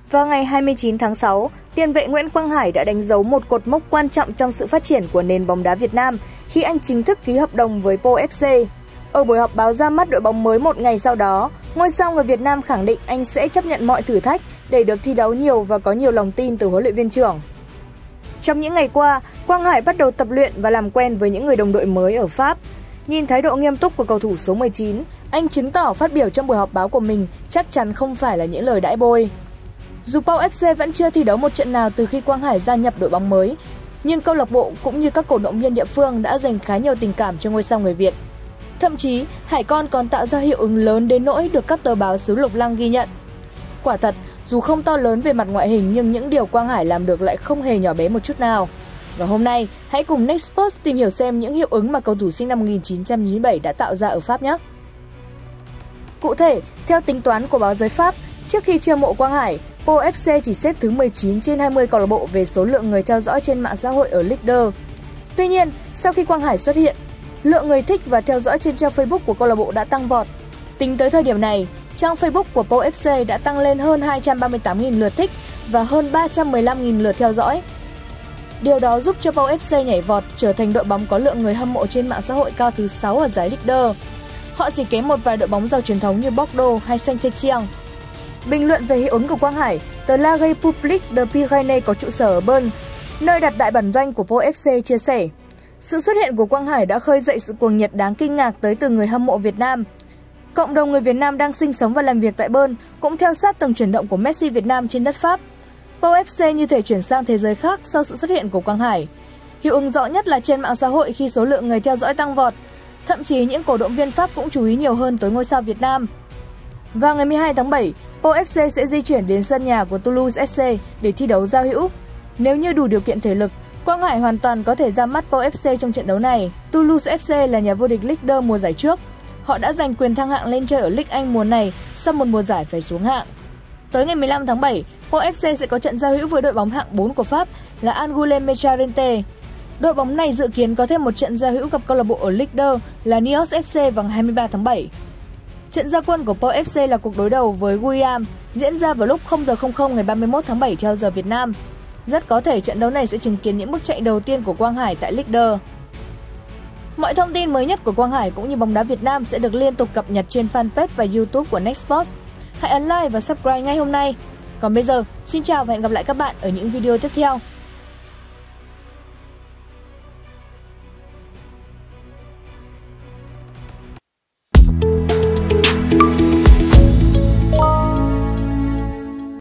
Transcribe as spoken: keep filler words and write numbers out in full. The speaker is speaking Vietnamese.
Vào ngày hai mươi chín tháng sáu, tiền vệ Nguyễn Quang Hải đã đánh dấu một cột mốc quan trọng trong sự phát triển của nền bóng đá Việt Nam khi anh chính thức ký hợp đồng với pê ô ép xê. Ở buổi họp báo ra mắt đội bóng mới một ngày sau đó, ngôi sao người Việt Nam khẳng định anh sẽ chấp nhận mọi thử thách để được thi đấu nhiều và có nhiều lòng tin từ huấn luyện viên trưởng. Trong những ngày qua, Quang Hải bắt đầu tập luyện và làm quen với những người đồng đội mới ở Pháp. Nhìn thái độ nghiêm túc của cầu thủ số mười chín, anh chứng tỏ phát biểu trong buổi họp báo của mình chắc chắn không phải là những lời đãi bôi. Dù pê ô ép xê vẫn chưa thi đấu một trận nào từ khi Quang Hải gia nhập đội bóng mới, nhưng câu lạc bộ cũng như các cổ động viên địa phương đã dành khá nhiều tình cảm cho ngôi sao người Việt. Thậm chí, Hải Con còn tạo ra hiệu ứng lớn đến nỗi được các tờ báo xứ Lục Lăng ghi nhận. Quả thật, dù không to lớn về mặt ngoại hình nhưng những điều Quang Hải làm được lại không hề nhỏ bé một chút nào. Và hôm nay, hãy cùng Nextpost tìm hiểu xem những hiệu ứng mà cầu thủ sinh năm một nghìn chín trăm chín mươi bảy đã tạo ra ở Pháp nhé. Cụ thể, theo tính toán của báo Giới Pháp, trước khi chiêu mộ Quang Hải, pê ô ép xê chỉ xếp thứ mười chín trên hai mươi câu lạc bộ về số lượng người theo dõi trên mạng xã hội ở Ligue hai. Tuy nhiên, sau khi Quang Hải xuất hiện, lượng người thích và theo dõi trên trang Facebook của câu lạc bộ đã tăng vọt. Tính tới thời điểm này, trang Facebook của pê ô ép xê đã tăng lên hơn hai trăm ba mươi tám nghìn lượt thích và hơn ba trăm mười lăm nghìn lượt theo dõi. Điều đó giúp cho pê ô ép xê nhảy vọt trở thành đội bóng có lượng người hâm mộ trên mạng xã hội cao thứ sáu ở giải Ligue hai. Họ chỉ kém một vài đội bóng giàu truyền thống như Bordeaux hay Saint-Étienne. Bình luận về hiệu ứng của Quang Hải, tờ La République de Pyrénées có trụ sở ở Bern, nơi đặt đại bản doanh của pê ô ép xê chia sẻ. Sự xuất hiện của Quang Hải đã khơi dậy sự cuồng nhiệt đáng kinh ngạc tới từ người hâm mộ Việt Nam. Cộng đồng người Việt Nam đang sinh sống và làm việc tại Bern cũng theo sát từng chuyển động của Messi Việt Nam trên đất Pháp. pê ô ép xê như thể chuyển sang thế giới khác sau sự xuất hiện của Quang Hải. Hiệu ứng rõ nhất là trên mạng xã hội khi số lượng người theo dõi tăng vọt. Thậm chí những cổ động viên Pháp cũng chú ý nhiều hơn tới ngôi sao Việt Nam. Vào ngày mười hai tháng bảy, pê ô ép xê sẽ di chuyển đến sân nhà của Toulouse ép xê để thi đấu giao hữu. Nếu như đủ điều kiện thể lực, Quang Hải hoàn toàn có thể ra mắt pê ô ép xê trong trận đấu này. Toulouse ép xê là nhà vô địch Ligue hai mùa giải trước. Họ đã giành quyền thăng hạng lên chơi ở Ligue Anh mùa này sau một mùa giải phải xuống hạng. Tới ngày mười lăm tháng bảy, pê ô ép xê sẽ có trận giao hữu với đội bóng hạng bốn của Pháp là Angoulême-Métjarente. Đội bóng này dự kiến có thêm một trận giao hữu gặp câu lạc bộ ở Ligue hai là Niort ép xê vào ngày hai mươi ba tháng bảy. Trận ra quân của pê ô ép xê là cuộc đối đầu với Guillaume diễn ra vào lúc không giờ không không ngày ba mươi mốt tháng bảy theo giờ Việt Nam. Rất có thể trận đấu này sẽ chứng kiến những bước chạy đầu tiên của Quang Hải tại Ligue hai. Mọi thông tin mới nhất của Quang Hải cũng như bóng đá Việt Nam sẽ được liên tục cập nhật trên fanpage và YouTube của Nextpost. Hãy ấn like và subscribe ngay hôm nay. Còn bây giờ, xin chào và hẹn gặp lại các bạn ở những video tiếp theo.